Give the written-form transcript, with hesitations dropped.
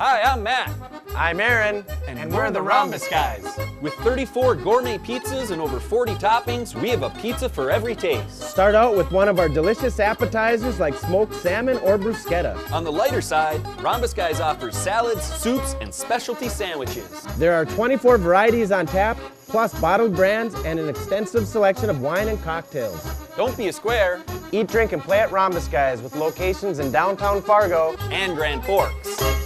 Hi, I'm Matt. I'm Aaron, and we're the Rhombus guys. With 34 gourmet pizzas and over 40 toppings, we have a pizza for every taste. Start out with one of our delicious appetizers like smoked salmon or bruschetta. On the lighter side, Rhombus Guys offers salads, soups, and specialty sandwiches. There are 24 varieties on tap, plus bottled brands and an extensive selection of wine and cocktails. Don't be a square. Eat, drink, and play at Rhombus Guys with locations in downtown Fargo and Grand Forks.